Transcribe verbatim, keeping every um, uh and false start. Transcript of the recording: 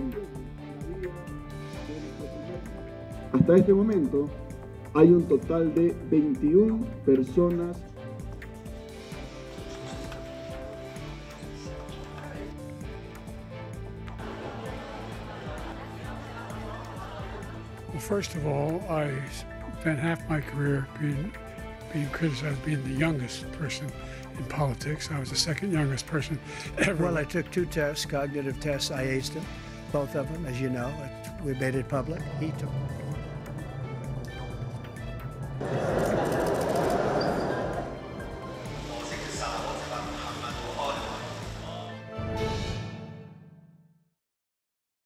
Hasta este momento hay un total de veintiuna personas. Well, first of all, I spent half my career being being criticized as being the youngest person in politics. I was the second youngest person ever. Well, I took two tests, cognitive tests. I aced them, both of them, as you know. We made it public. He took them.